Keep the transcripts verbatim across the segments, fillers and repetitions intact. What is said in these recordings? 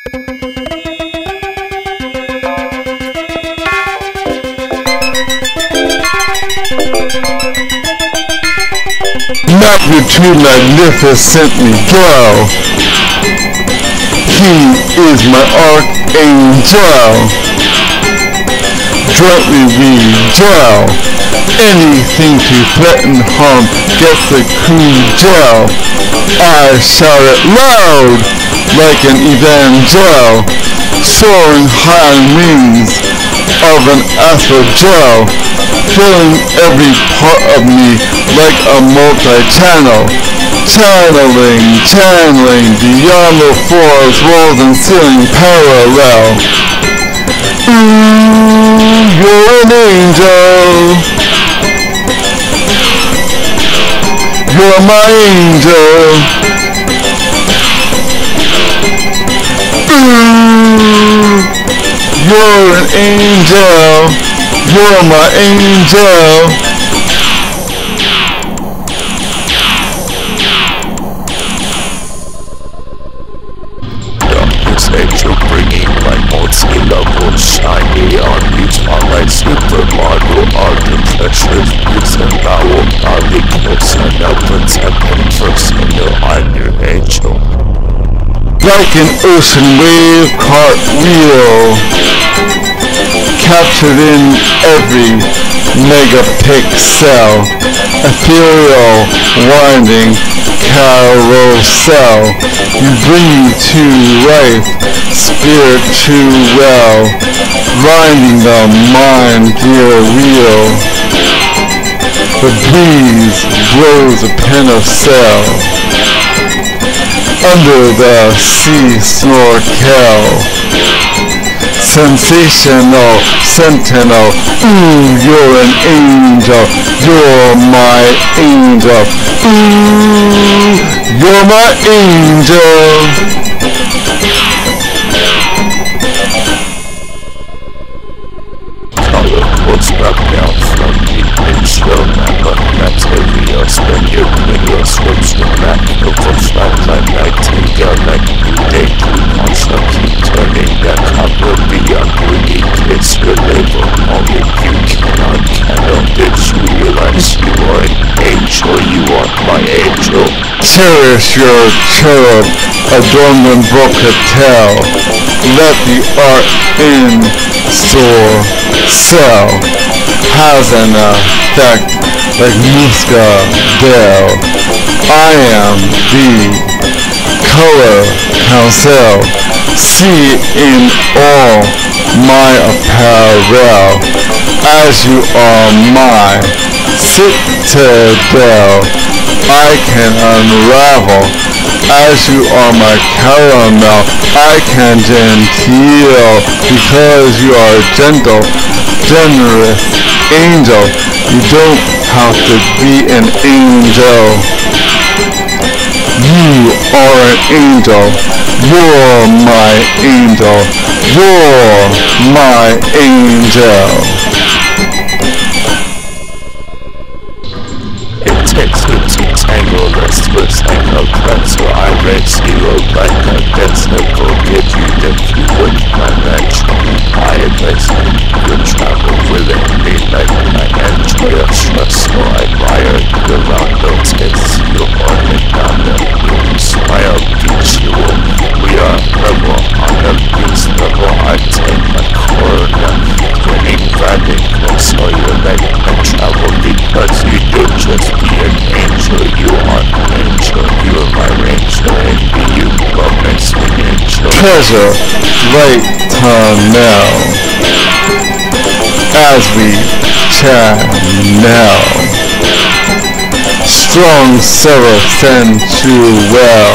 Magnitude magnificently dwell. He is my archangel. Jointly we dwell. Anything to threaten harm gets the crew gel. I shout it loud like an evangel, soaring high on wings of an astrogel, filling every part of me like a multi-channel, channeling, channeling beyond the floors, walls, and ceiling parallel. Ooh, you're an angel. You're my angel. Ooh, you're an angel. You're my angel. Darkness angel bringing my multi-level shiny on me. Twilight supermodel architectures, boots and bowel, body clips and outputs and personal. I'm your angel. Like an ocean wave cartwheel, captured in every megapixel, ethereal winding carousel. You bring me to life, spiritual, grinding the mind gear wheel. The breeze blows a pencil under the sea snorkel. Sensational sentinel, ooh, you're an angel, you're my angel, ooh, you're my angel. Color what's back down from the intro, but materials when your video slips the back of the spotlight, like take a like you take also keep turning that cover beyond greedy. It's your label, only you cannot cannot visualize you are an angel, you are my angel. Cherish your cherub, adorned in brocatel. Let the art in store sell. Has an effect like muscadel. I am the color council. See in all my apparel, as you are my citadel. I can unravel, as you are my caramel. I can genteel, because you are gentle, generous angel. You don't have to be an angel. You are an angel. You're my angel. You're my angel. It takes it to tangle, let's twist and no cracks, so I raise zero like a dance that will get you if you would my match. I advance good travel within me like my angel. Trust so I admire the round those hits. You are the down you smile, mutual. We are rebel on the beast level. I take my corner, winning radical, so you let me travel because you do just be an angel. You are an angel, you are my angel, and you love makes me angel. Treasure right now, as we channel. Strong seraph sensual,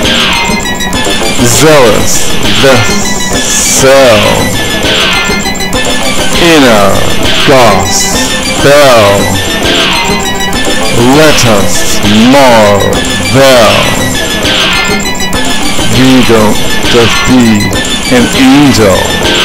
zealous vessel, inner gospel. Let us marvel. We don't just be an angel.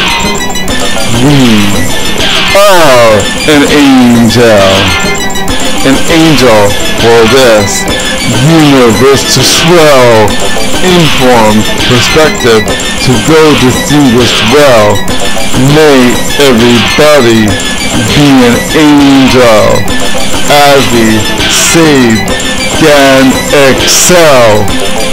We are an angel. An angel for this universe to swell, inform perspective to go distinguished well. May everybody be an angel as we save and excel.